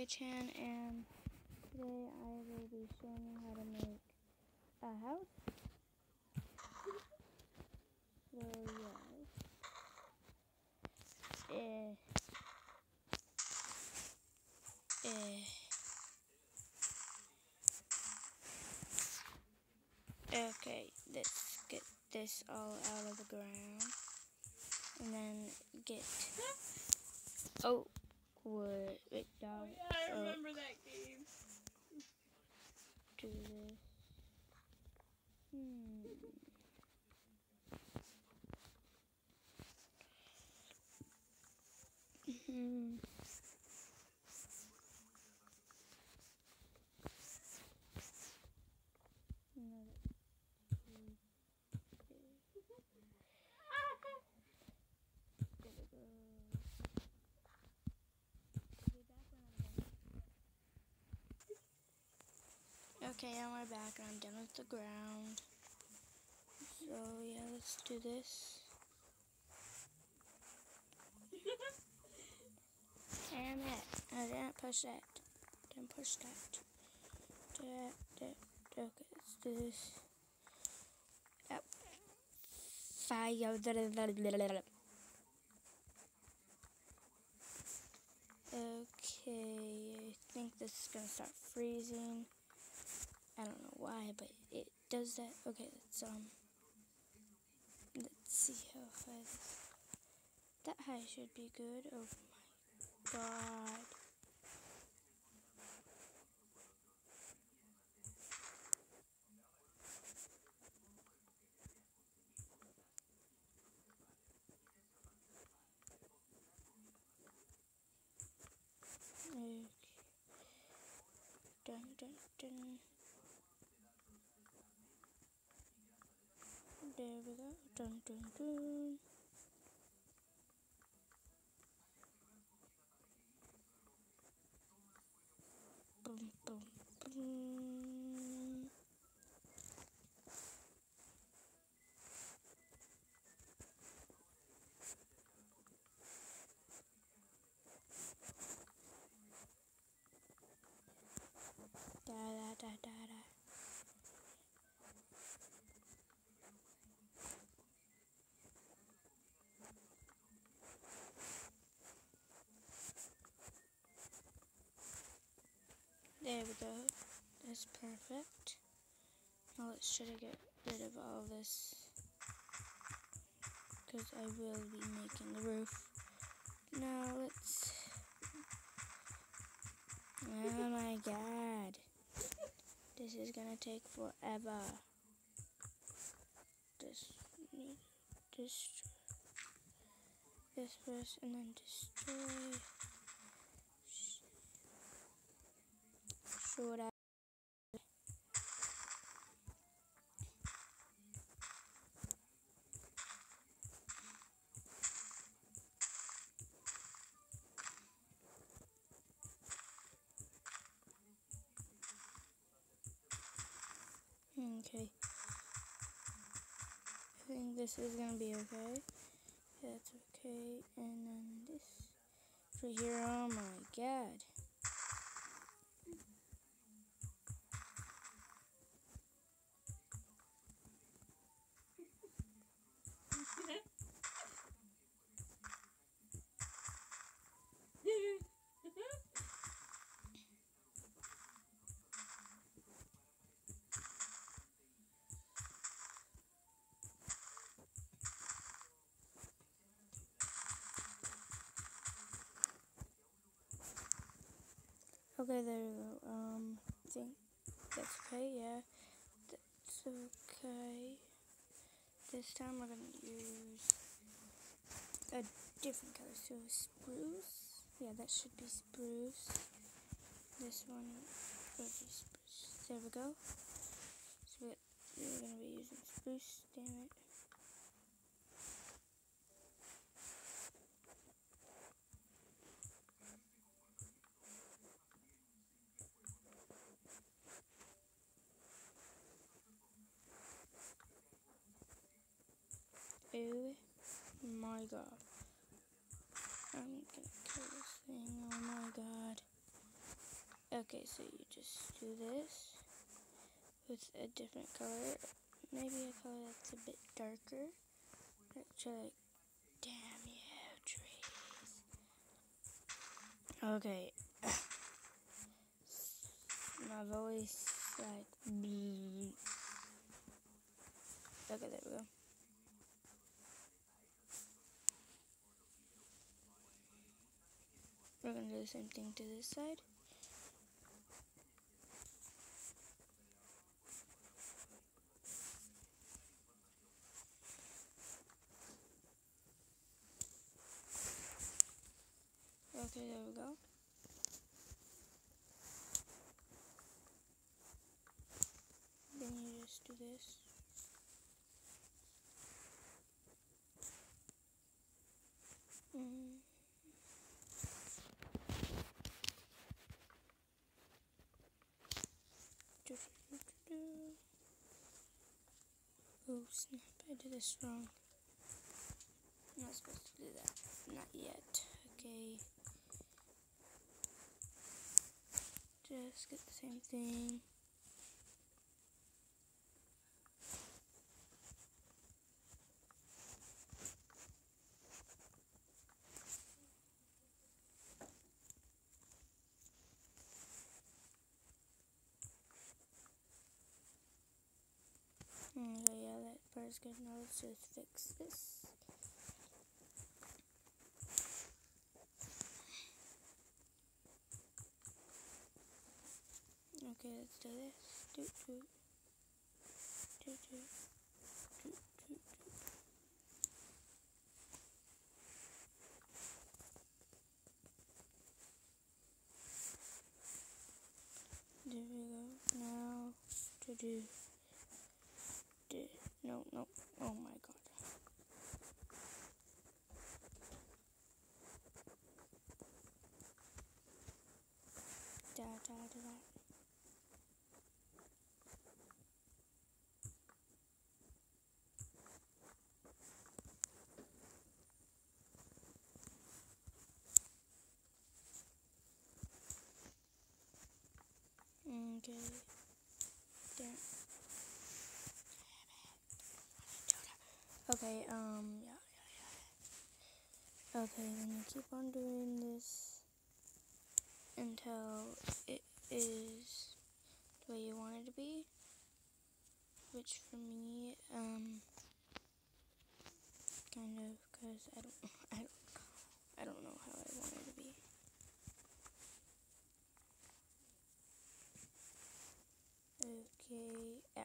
Chan, and today I will be showing you how to make a house. So okay, let's get this all out of the ground, and then get wood. Wait, dog. Oh, yeah, I remember that game. Do this. Okay, and we're back, and I'm done with the ground. So yeah, let's do this. Damn it! I didn't push that. Didn't push that. Okay, let's do this. Fire. Okay, I think this is gonna start freezing. I don't know why, but it does that. Okay, let's see how high this. That high should be good. Oh my god. Okay. Dun. There we go. Dun. Boom. Da. There we go. That's perfect. Now let's try to get rid of all this, because I will be making the roof. Now let's... Oh my god. This is gonna take forever. Just need to destroy this first, and then destroy. Should I? Okay. I think this is gonna be okay. That's okay. And then this right here. Oh my god. Okay, there we go. I think that's okay, yeah. That's okay. This time we're gonna use a different color, so spruce. Yeah, that should be spruce. This one would be spruce. There we go. So we're gonna be using spruce, damn it. Oh my god. I'm gonna kill this thing. Oh my god. Okay, so you just do this with a different color. Maybe a color that's a bit darker. Like, damn you, trees. Okay. My voice, like, bleh. Okay, there we go. We're gonna do the same thing to this side. Okay, there we go. Then you just do this. Oh snap, I did this wrong. I'm not supposed to do that. Not yet. Okay. Just get the same thing. Okay, yeah, that part is good. Now let's just fix this. Okay, let's do this. Doot doot. Doot doot. Doot doot doot. There we go. Now to do. No, no. Oh my god. Da da da da. Okay. Damn. Okay, yeah. Okay, then you keep on doing this until it is the way you want it to be. Which for me, kind of, because I don't know how I want it to be. Okay, yeah.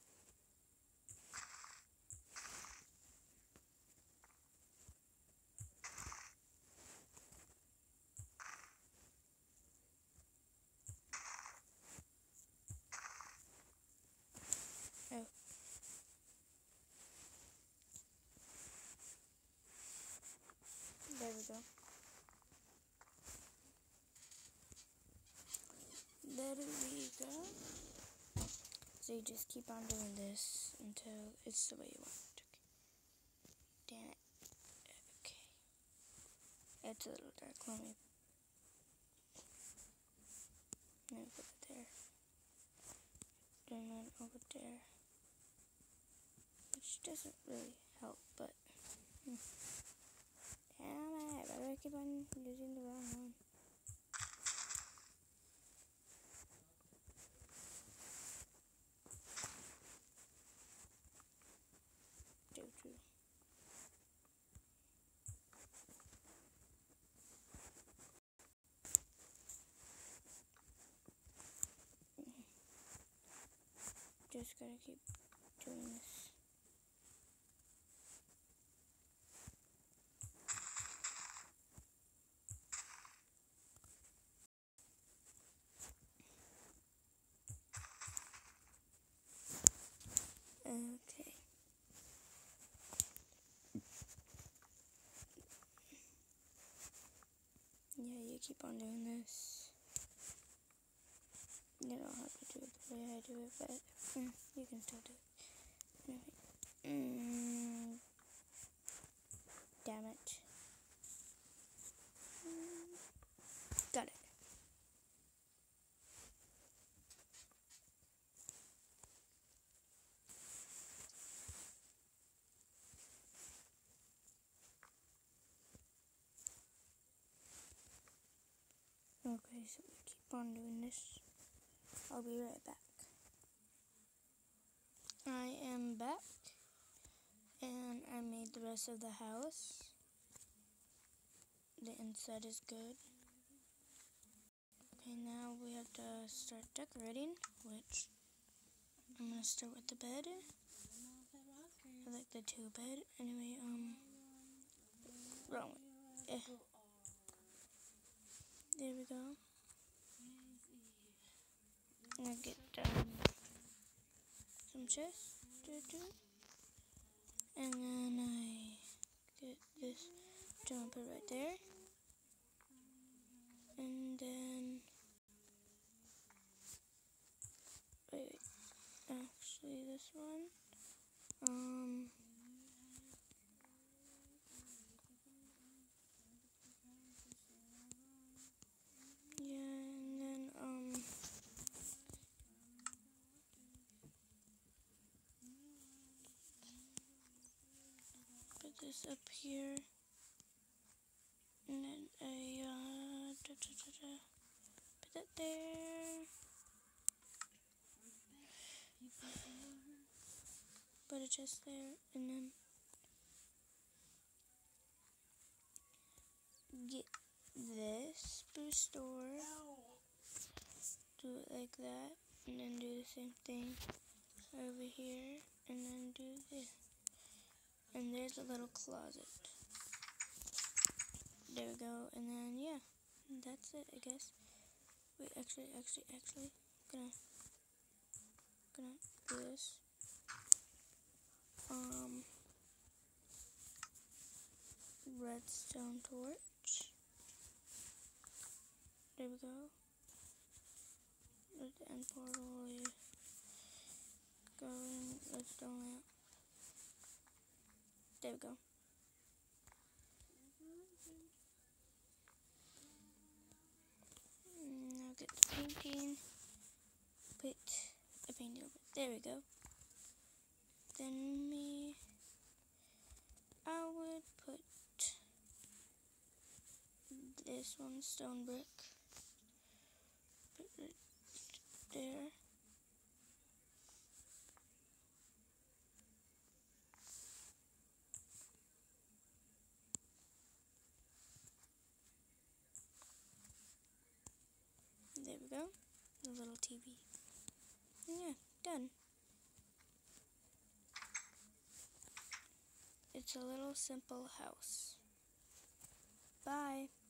Oh. There we go. There we go. So you just keep on doing this until it's the way you want it. Okay. Damn it. Okay. It's a little dark. Let me put it there. And then over there. Which doesn't really help, but damn it. Why do I keep on using the wrong one? True. Just gotta keep doing this. Okay. Yeah, you keep on doing this. You don't have to do it the way I do it, but you can still do it. Damn it. Got it. Okay, so we keep on doing this. I'll be right back. I am back, and I made the rest of the house. The inside is good. Okay, now we have to start decorating, which I'm gonna start with the bed. I like the 2 bed. Anyway, wrong way. There we go. And I get some chests, and then I get this jumper right there, and then wait, actually this one, yeah, and then put this up here, and then put that there, put a chest there, and then get this boost door, do it like that, and then do the same thing over here, and then do this, and there's a little closet. There we go, and then yeah, that's it, I guess. Wait, actually, gonna do this. Redstone torch. There we go. Let the end portal go in redstone lamp. There we go. Now get the painting. Put a painting over. There we go. Then I would put this one stone brick. Put it there. There we go. The little TV. And yeah, done. It's a little simple house. Bye.